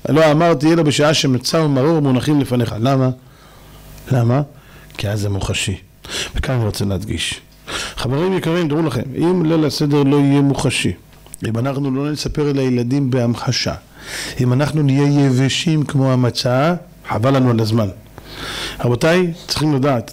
לא אמרתי אלא בשעה שמצא ומרור מונחים לפניך. למה? למה? כי אז זה מוחשי. וכאן אני רוצה להדגיש. חברים יקרים, דעו לכם, אם ליל הסדר לא יהיה מוחשי, אם אנחנו לא נספר לילדים בהמחשה, אם אנחנו נהיה יבשים כמו המצה, חבל לנו על הזמן. רבותיי, צריכים לדעת,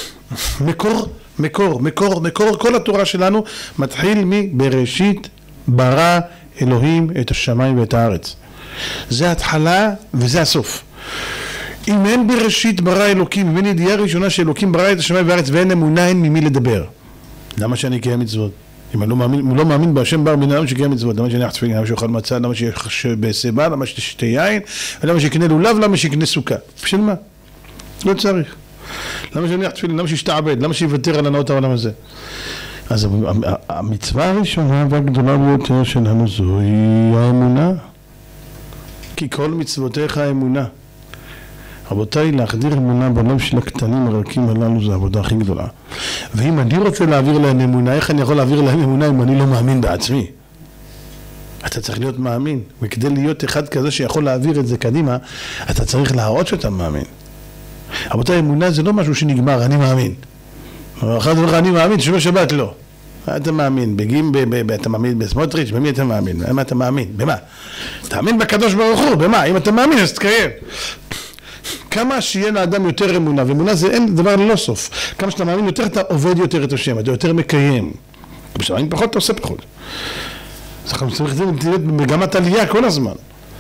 מקור, כל התורה שלנו מתחיל מבראשית ברא אלוהים את השמיים ואת הארץ. זה ההתחלה וזה הסוף. אם אין בראשית ברא אלוקים, אם אין ידיעה ראשונה שאלוקים ברא את השמיים והארץ ואין אמונה, אין ממי לדבר. למה שאני אקיים מצוות? אם אני לא מאמין בהשם בר מן העולם שקיים מצוות, למה שאני אחת תפילין, למה שאוכל מצה, למה שבסיבה, למה שתשתה יין, ולמה שיקנה לולב, למה שיקנה סוכה. בשביל מה? לא צריך. למה שאני אחת תפילין, למה שישתעבד, למה שיוותר על הנאות העולם הזה? אז המצווה הראשונה והגדולה ביותר שלנו זוהי האמונה. כי כל מצוותיך האמונה. רבותיי, להחדיר אמונה בלב של הקטנים הרכים הללו זה העבודה הכי גדולה. ואם אני רוצה להעביר להם אמונה, איך אני יכול להעביר להם אמונה אם אני לא מאמין בעצמי? אתה צריך להיות מאמין, וכדי להיות אחד כזה שיכול להעביר את זה קדימה, אתה צריך להראות שאתה מאמין. רבותיי, אמונה זה לא משהו שנגמר, אני מאמין. אחד אומר, אני מאמין, שומר שבת לא. אתה מאמין, אתה מאמין בסמוטריץ', במי אתה מאמין? במה אתה מאמין? במה? תאמין בקדוש ברוך הוא, במה? אם אתה מאמין, אז תקיים. כמה שיהיה לאדם יותר אמונה, ואמונה זה אין דבר ללא סוף. כמה שאתה מאמין יותר, אתה עובד יותר את השם, אתה יותר מקיים. כשאתה פחות, אתה עושה פחות. אז אנחנו צריכים להיות במגמת עלייה כל הזמן.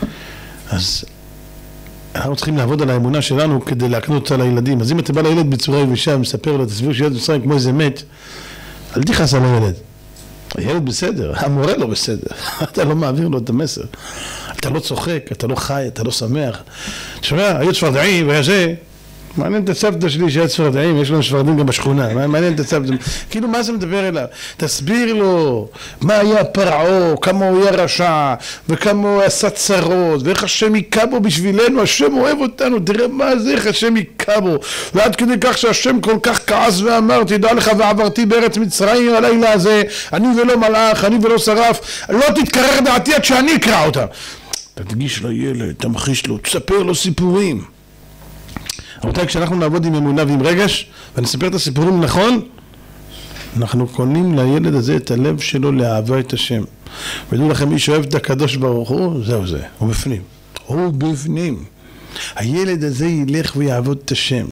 אז אנחנו צריכים לעבוד על האמונה שלנו כדי להקנות אותה לילדים. אז אם אתה בא לילד בצורה יבשה ומספר לו את הסביר שילד מצרים כמו איזה מת, אל תכעס על הילד. הילד בסדר, המורה לא בסדר. אתה לא מעביר לו את המסר. אתה לא צוחק, אתה לא חי, אתה לא שמח. תשמע, היו צפרדעים והיה זה. מעניין את הסבתא שלי שהיה צפרדעים, יש לנו צפרדעים גם בשכונה. מעניין את הסבתא. כאילו מה זה מדבר אליו? תסביר לו מה היה פרעו, כמה הוא היה רשע, וכמה הוא עשה צרות, ואיך השם יקע בו בשבילנו, השם אוהב אותנו, תראה מה זה, איך השם יקע בו. ועד כדי כך שהשם כל כך כעס ואמר, תדע לך ועברתי בארץ מצרים הלילה הזה, אני ולא מלאך, אני ולא שרף, לא תתקרר דעתי עד שאני אקרא אותה. תדגיש לילד, תמחיש לו, תספר לו סיפורים. רבותיי, כשאנחנו נעבוד עם אמונה ועם רגש ונספר את הסיפורים נכון, אנחנו קונים לילד הזה את הלב שלו לאהבה את השם. ודעו לכם, מי שאוהב את הקדוש ברוך הוא, זהו זה, הוא בפנים. הוא בפנים. הילד הזה ילך ויעבוד את השם.